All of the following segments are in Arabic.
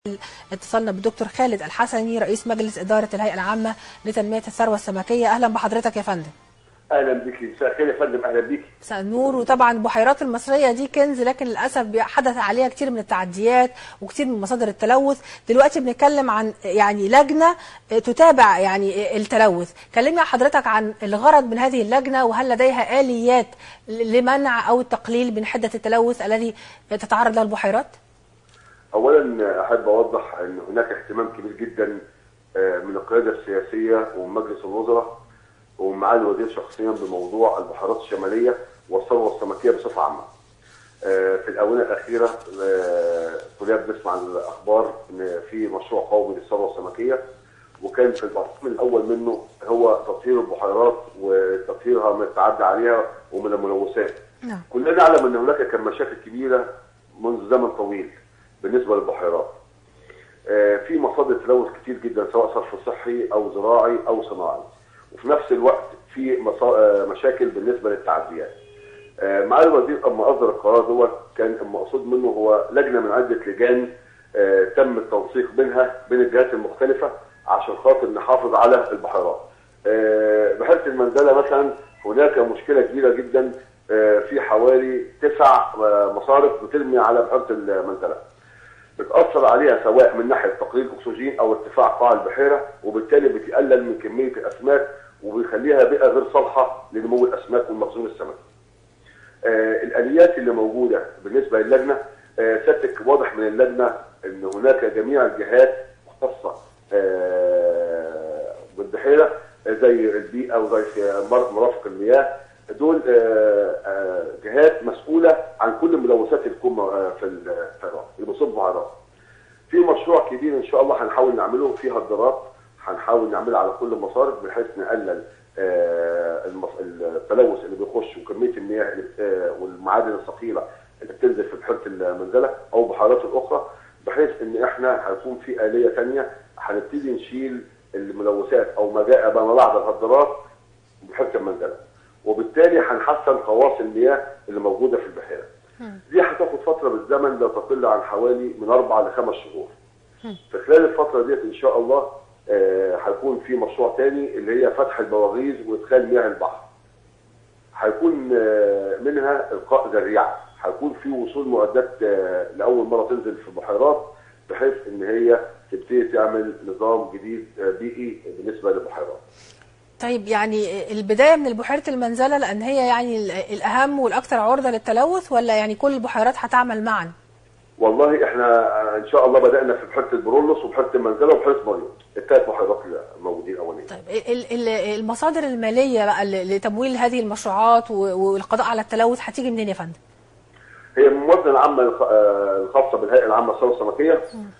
اتصلنا بالدكتور خالد الحسني رئيس مجلس إدارة الهيئة العامة لتنمية الثروة السمكية. أهلا بحضرتك يا فندم. اهلا بك. مساء الخير يا فندم. اهلا بك. مساء النور. وطبعا البحيرات المصريه دي كنز، لكن للاسف حدث عليها كتير من التعديات وكتير من مصادر التلوث. دلوقتي بنتكلم عن لجنه تتابع التلوث. كلمنا حضرتك عن الغرض من هذه اللجنه، وهل لديها اليات لمنع او التقليل من حده التلوث الذي تتعرض له البحيرات؟ اولا احب اوضح ان هناك اهتمام كبير جدا من القياده السياسيه ومجلس الوزراء ومعالي الوزير شخصيا بموضوع البحيرات الشماليه والثروه السمكيه بصفه عامه. في الاونه الاخيره كلنا بنسمع الاخبار ان في مشروع قومي للثروه السمكيه، وكان في التصميم الاول منه هو تطهير البحيرات وتطهيرها من التعدي عليها ومن الملوثات. كلنا نعلم ان هناك كان مشاكل كبيره منذ زمن طويل بالنسبه للبحيرات. في مصادر تلوث كتير جدا سواء صرف صحي او زراعي او صناعي، وفي نفس الوقت في مشاكل بالنسبه للتعديات. معالي الوزير اما اصدر القرار دوت كان المقصود منه هو لجنه من عده لجان تم التنسيق بين الجهات المختلفه عشان خاطر نحافظ على البحيرات. بحيره المنزله مثلا هناك مشكله كبيره جدا، في حوالي 9 مصارف بترمي على بحيره المنزله. بتأثر عليها سواء من ناحيه تقليل الاكسجين او ارتفاع قاع البحيره، وبالتالي بتقلل من كميه الاسماك وبيخليها بيئه غير صالحه لنمو الاسماك والمخزون السمكي. الاليات اللي موجوده بالنسبه للجنه، سيادتك واضح من اللجنه ان هناك جميع الجهات مختصه بالبحيره زي البيئه وزي مرافق المياه، دول جهات مسؤوله عن كل ملوثات الكم في البحيرات اللي بتصب بحيرات. في مشروع كبير ان شاء الله هنحاول نعمله في هدرات، هنحاول نعملها على كل المصارف بحيث نقلل التلوث اللي بيخش وكميه المياه والمعادن الثقيله اللي بتنزل في بحيره المنزله او بحيرات الاخرى، بحيث ان احنا هيكون في اليه ثانيه هنبتدي نشيل الملوثات او ما جاء ما بعد الهدرات بحيره المنزله، وبالتالي هنحسن خواص المياه اللي موجوده في البحيره. دي هتاخد فتره بالزمن لا تقل عن حوالي من 4 ل5 شهور. في خلال الفتره ديت ان شاء الله هيكون في مشروع تاني اللي هي فتح البواغيز وادخال مياه البحر. هيكون منها القاء ذريعه، هيكون في وصول معدات لاول مره تنزل في البحيرات بحيث ان هي تبتدي تعمل نظام جديد بيئي بالنسبه للبحيرات. طيب البدايه من بحيره المنزله لان هي الاهم والاكثر عرضه للتلوث، ولا كل البحيرات هتعمل معا؟ والله احنا ان شاء الله بدانا في بحيره البرولوس وبحيره المنزله وبحيره مريم، ال3 بحيرات الموجودين اولين. طيب المصادر الماليه بقى لتمويل هذه المشروعات والقضاء على التلوث هتيجي منين يا فندم؟ هي الموازنه العامه الخاصه بالهيئه العامه للثروه السمكيه.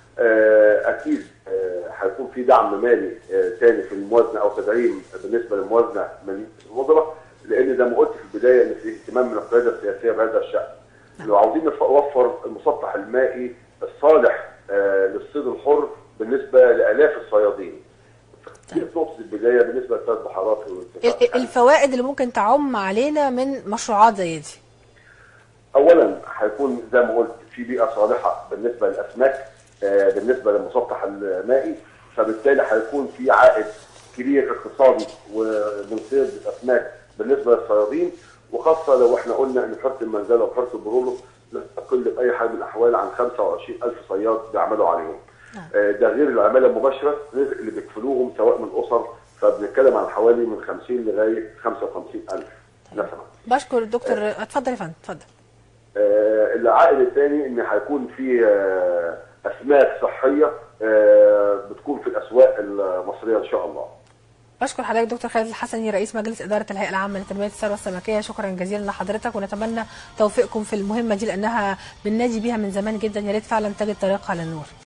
اكيد هيكون في دعم مالي ثاني في الموازنه او تدعيم بالنسبه للموازنه من الوزراء، لان زي ما قلت في البدايه ان في اهتمام من القياده السياسيه بهذا الشان. لو عاوزين نوفر المسطح المائي الصالح للصيد الحر بالنسبه لالاف الصيادين. دي نقطه البدايه بالنسبه للثلاث بحيرات. الفوائد اللي ممكن تعم علينا من مشروعات زي دي؟ اولا هيكون زي ما قلت في بيئه صالحه بالنسبه للاسماك، بالنسبه للمسطح المائي، فبالتالي هيكون في عائد كبير اقتصادي ومن صيد الاسماك بالنسبه للصيادين، وخاصه لو احنا قلنا ان بحيره المنزله وبحيره البرولوس لا تقل باي حال من الاحوال عن 25,000 صياد بيعملوا عليهم. ده غير العماله المباشره اللي بيكفلوهم سواء من اسر، فبنتكلم عن حوالي من 50 لغايه 55,000 نسمه. بشكر الدكتور. اتفضل يا فندم. اتفضل. العائد الثاني ان هيكون في اسماك صحيه بتكون في الاسواق المصريه ان شاء الله. بشكر حضرتك دكتور خالد الحسني رئيس مجلس اداره الهيئه العامه لتنميه الثروه السمكيه. شكرا جزيلا لحضرتك، ونتمنى توفيقكم في المهمه دي لانها بننادي بيها من زمان جدا، يا ريت فعلا تجد طريقها للنور.